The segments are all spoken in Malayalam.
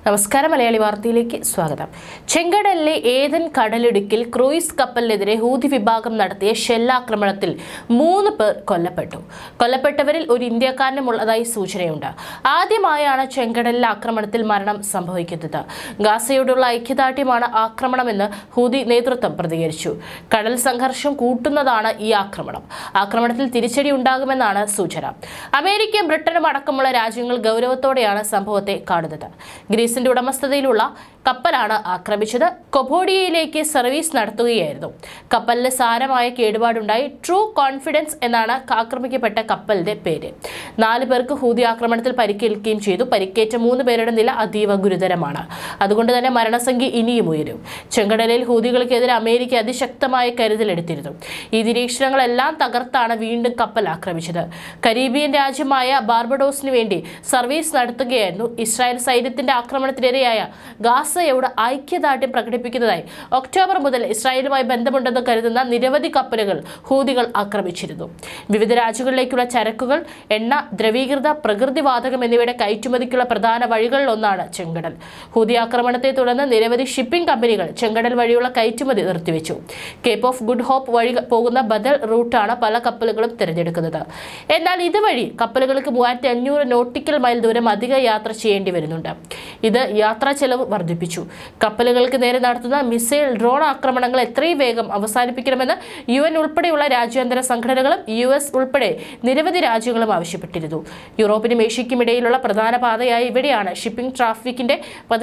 നമസ്കാരം മലയാളി വാർത്തയിലേക്ക് സ്വാഗതം. ചെങ്കടലിലെ ഏദൻ കടലിടുക്കിൽ ക്രൂയിസ് കപ്പലിനെതിരെ ഹൂതി വിഭാഗം നടത്തിയ ഷെല്ലാക്രമണത്തിൽ 3 പേർ കൊല്ലപ്പെട്ടു. കൊല്ലപ്പെട്ടവരിൽ ഒരു ഇന്ത്യക്കാരനുമുള്ളതായി സൂചനയുണ്ട്. ആദ്യമായാണ് ചെങ്കടലിലെ ആക്രമണത്തിൽ മരണം സംഭവിക്കുന്നത്. ഗാസയോടുള്ള ഐക്യദാർഢ്യമാണ് ആക്രമണമെന്ന് ഹൂതി നേതൃത്വം പ്രതികരിച്ചു. കടൽ സംഘർഷം കൂട്ടുന്നതാണ് ഈ ആക്രമണം. ആക്രമണത്തിൽ തിരിച്ചടി ഉണ്ടാകുമെന്നാണ് സൂചന. അമേരിക്കയും ബ്രിട്ടനും അടക്കമുള്ള രാജ്യങ്ങൾ ഗൗരവത്തോടെയാണ് സംഭവത്തെ കാണുന്നത്. ഗ്രീസിന്റെ ഉടമസ്ഥതയിലുള്ള കപ്പലാണ് ആക്രമിച്ചത്. കൊബോഡിയയിലേക്ക് സർവീസ് നടത്തുകയായിരുന്നു. കപ്പലിന് സാരമായ കേടുപാടുണ്ടായി. ട്രൂ കോൺഫിഡൻസ് എന്നാണ് ആക്രമിക്കപ്പെട്ട കപ്പലിന്റെ പേര്. 4 പേർക്ക് ഹൂതി ആക്രമണത്തിൽ പരിക്കേൽക്കുകയും ചെയ്തു. പരിക്കേറ്റ 3 പേരുടെ നില അതീവ ഗുരുതരമാണ്. അതുകൊണ്ട് തന്നെ മരണസംഖ്യ ഇനിയും ഉയരും. ചെങ്കടലിൽ ഹൂതികൾക്കെതിരെ അമേരിക്ക അതിശക്തമായ കരുതലെടുത്തിരുന്നു. ഈ നിരീക്ഷണങ്ങളെല്ലാം തകർത്താണ് വീണ്ടും കപ്പൽ ആക്രമിച്ചത്. കരീബിയൻ രാജ്യമായ ബാർബഡോസിന് വേണ്ടി സർവീസ് നടത്തുകയായിരുന്നു. ഇസ്രായേൽ സൈന്യത്തിന്റെ ആക്രമണത്തിനിരയായ ഗാസയോട് ഐക്യദാർഢ്യം പ്രകടിപ്പിക്കുന്നതായി ഒക്ടോബർ മുതൽ ഇസ്രായേലുമായി ബന്ധമുണ്ടെന്ന് കരുതുന്ന നിരവധി കപ്പലുകൾ ഹൂതികൾ ആക്രമിച്ചിരുന്നു. വിവിധ രാജ്യങ്ങളിലേക്കുള്ള ചരക്കുകൾ, എണ്ണ, ദ്രവീകൃത പ്രകൃതിവാതകം എന്നിവയുടെ കയറ്റുമതിക്കുള്ള പ്രധാന വഴികളിലൊന്നാണ് ചെങ്കടൽ. ഹൂതി ആക്രമണത്തെ തുടർന്ന് നിരവധി ഷിപ്പിംഗ് കമ്പനികൾ ചെങ്കടൽ വഴിയുള്ള കയറ്റുമതി നിർത്തിവെച്ചു. കേപ്പ് ഓഫ് ഗുഡ് ഹോപ്പ് വഴി പോകുന്ന ബദൽ റൂട്ടാണ് പല കപ്പലുകളും തിരഞ്ഞെടുക്കുന്നത്. എന്നാൽ ഇതുവഴി കപ്പലുകൾക്ക് 3500 നോട്ടിക്കൽ മൈൽ ദൂരം അധിക യാത്ര ചെയ്യേണ്ടി വരുന്നുണ്ട്. ഇത് യാത്രാ ചെലവ് വർദ്ധിപ്പിച്ചു. കപ്പലുകൾക്ക് നേരെ നടത്തുന്ന മിസൈൽ, ഡ്രോൺ ആക്രമണങ്ങൾ എത്രയും വേഗം അവസാനിപ്പിക്കണമെന്ന് UN ഉൾപ്പെടെയുള്ള രാജ്യാന്തര സംഘടനകളും US ഉൾപ്പെടെ നിരവധി രാജ്യങ്ങളും ആവശ്യപ്പെട്ടിരുന്നു. യൂറോപ്പിനും ഏഷ്യയ്ക്കും ഇടയിലുള്ള പ്രധാന പാതയായ ഇവിടെയാണ് ഷിപ്പിംഗ് ട്രാഫിക്കിന്റെ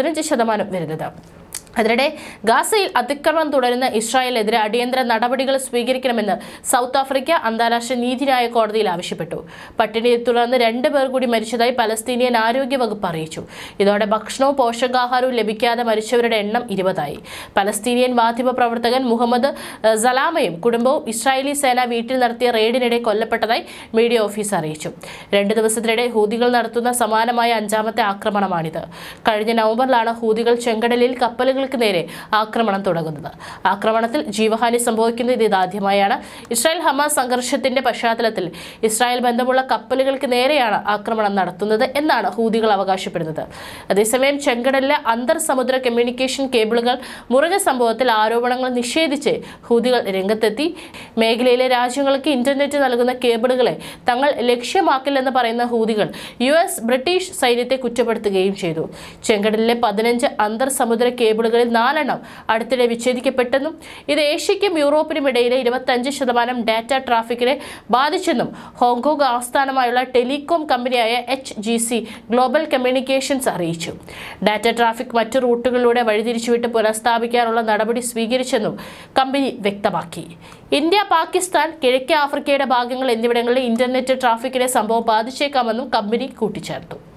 15% വരുന്നത്. അതിനിടെ ഗാസയിൽ അതിക്രമണം തുടരുന്ന ഇസ്രായേലിനെതിരെ അടിയന്തര നടപടികൾ സ്വീകരിക്കണമെന്ന് സൗത്ത് ആഫ്രിക്ക അന്താരാഷ്ട്ര നീതിന്യായ കോടതിയിൽ ആവശ്യപ്പെട്ടു. പട്ടിണിയെ തുടർന്ന് 2 പേർ കൂടി മരിച്ചതായി പലസ്തീനിയൻ ആരോഗ്യ വകുപ്പ് അറിയിച്ചു. ഇതോടെ ഭക്ഷണവും പോഷകാഹാരവും ലഭിക്കാതെ മരിച്ചവരുടെ എണ്ണം 20ആയി. പലസ്തീനിയൻ മാധ്യമ പ്രവർത്തകൻ മുഹമ്മദ് സലാമയും കുടുംബവും ഇസ്രായേലി സേന വീട്ടിൽ നടത്തിയ റെയ്ഡിനിടെ കൊല്ലപ്പെട്ടതായി മീഡിയ ഓഫീസ് അറിയിച്ചു. 2 ദിവസത്തിനിടെ ഹൂതികൾ നടത്തുന്ന സമാനമായ 5ാമത്തെ ആക്രമണമാണിത്. കഴിഞ്ഞ നവംബറിലാണ് ഹൂതികൾ ചെങ്കടലിൽ കപ്പലുകൾ നേരെ ആക്രമണം തുടങ്ങുന്നത്. ആക്രമണത്തിൽ ജീവഹാനി സംഭവിക്കുന്നത് ഇതാദ്യമായാണ്. ഇസ്രായേൽ ഹമാസ് സംഘർഷത്തിന്റെ പശ്ചാത്തലത്തിൽ ഇസ്രായേൽ ബന്ധമുള്ള കപ്പലുകൾക്ക് നേരെയാണ് ആക്രമണം നടത്തുന്നത് എന്നാണ് ഹൂതികൾ അവകാശപ്പെടുന്നത്. അതേസമയം ചെങ്കടലിലെ അന്തർ സമുദ്ര കമ്മ്യൂണിക്കേഷൻ കേബിളുകൾ മുറിഞ്ഞ സംഭവത്തിൽ ആരോപണങ്ങൾ നിഷേധിച്ച് ഹൂതികൾ രംഗത്തെത്തി. മേഖലയിലെ രാജ്യങ്ങൾക്ക് ഇന്റർനെറ്റ് നൽകുന്ന കേബിളുകളെ തങ്ങൾ ലക്ഷ്യമാക്കില്ലെന്ന് പറയുന്ന ഹൂതികൾ US, ബ്രിട്ടീഷ് സൈന്യത്തെ കുറ്റപ്പെടുത്തുകയും ചെയ്തു. ചെങ്കടലിലെ 15 അന്തർ സമുദ്ര കേബിളുകൾ 4 അടുത്തിടെ വിച്ഛേദിക്കപ്പെട്ടെന്നും ഇത് ഏഷ്യയ്ക്കും യൂറോപ്പിനും ഇടയിലെ 25% ഡാറ്റ ട്രാഫിക്കിനെ ബാധിച്ചെന്നും ഹോങ്കോങ് ആസ്ഥാനമായുള്ള ടെലികോം കമ്പനിയായ HGC ഗ്ലോബൽ കമ്മ്യൂണിക്കേഷൻസ് അറിയിച്ചു. ഡാറ്റ ട്രാഫിക് മറ്റു റൂട്ടുകളിലൂടെ വഴിതിരിച്ചുവിട്ട് പുനഃസ്ഥാപിക്കാനുള്ള നടപടി സ്വീകരിച്ചെന്നും കമ്പനി വ്യക്തമാക്കി. ഇന്ത്യ, പാകിസ്ഥാൻ, കിഴക്കേ ആഫ്രിക്കയുടെ ഭാഗങ്ങൾ എന്നിവിടങ്ങളിലെ ഇന്റർനെറ്റ് ട്രാഫിക്കിനെ സംഭവം ബാധിച്ചേക്കാമെന്നും കമ്പനി കൂട്ടിച്ചേർത്തു.